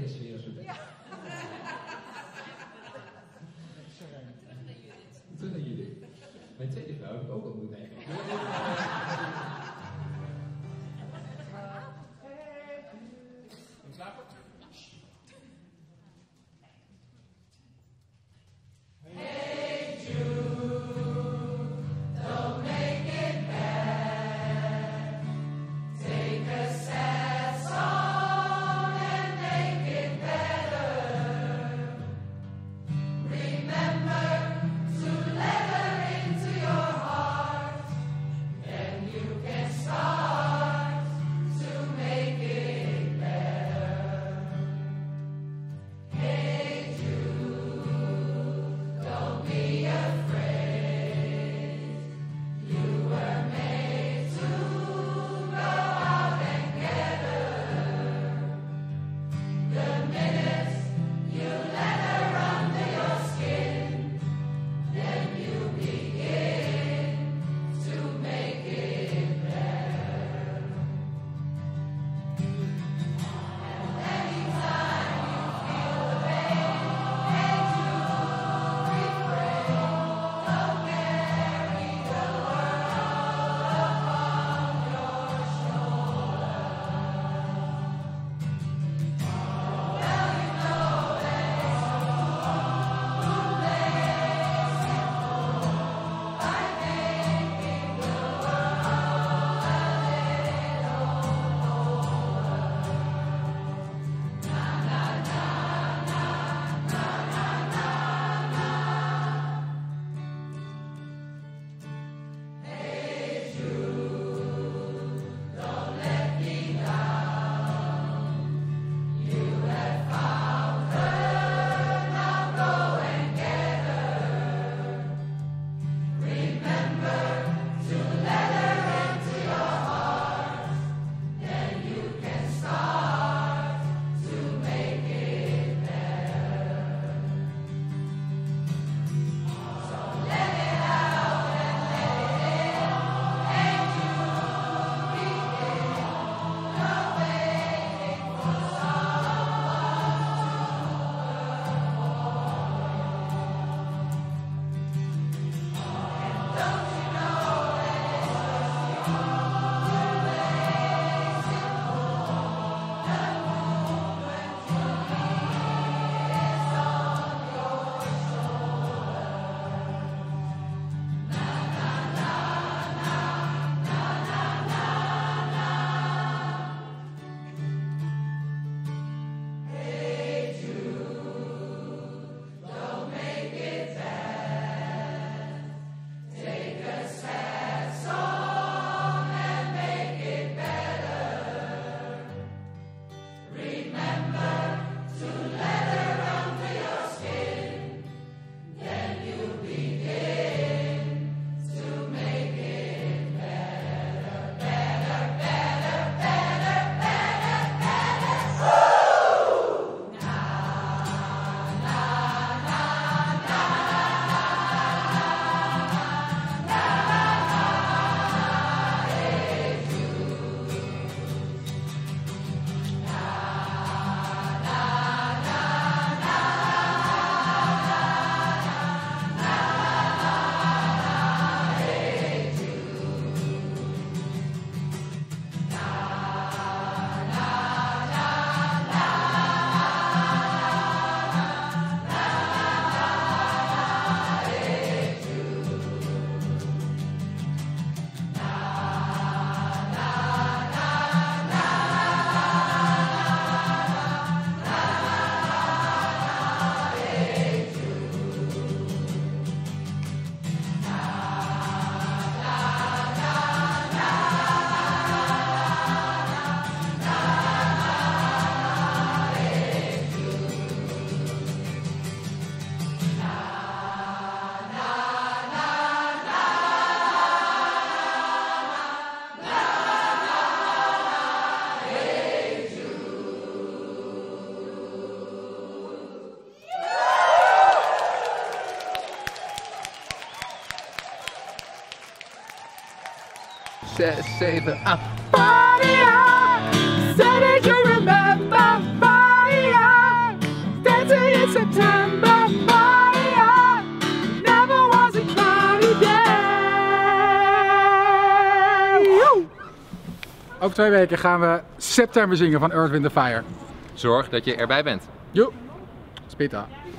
deze sfeer als we denken. Terug naar jullie. Mijn tweede vrouw heb ik ook ontmoet eigenlijk. Slapen? Hey Jude, don't make it bad. Take a sad song and make it better. Remember to let her into your heart, then you can start to make it better. Hey Jude, don't be afraid. You were made to go out and get her. The minute you let her under your skin, then you begin to make it better. And anytime you feel the pain, hey Jude, refrain. Don't carry the world upon your shoulders. Well, you know that it's who makes it whole by making the world a little wholer. Na na na na na na na na. Hey Jude, don't let me down. You have found her, now go and get her. Remember to let her into your heart, then you can start to make it better. So let it out and let it in. Hey Jude, begin. You're waiting for someone and don't you know that it's just you who makes it whole? The moment you leave is on your shoulder. Na na na na na na na na. Hey Jude, don't make it bad. Take a sad song and make it better. Remember to let her under your skin, then you begin to make it better, better, better, better, better, better. Woo! Na na na na na na. Hey Jude. Na na na na na na. Hey Jude. Na na na na na. Hey Jude. Zes, zeven, acht. Maria, say that you remember Maria. September fire. Never was a cloudy day. Woe! Over 2 weken gaan we September zingen van Earth, Wind & Fire. Zorg dat je erbij bent. Joe, spita.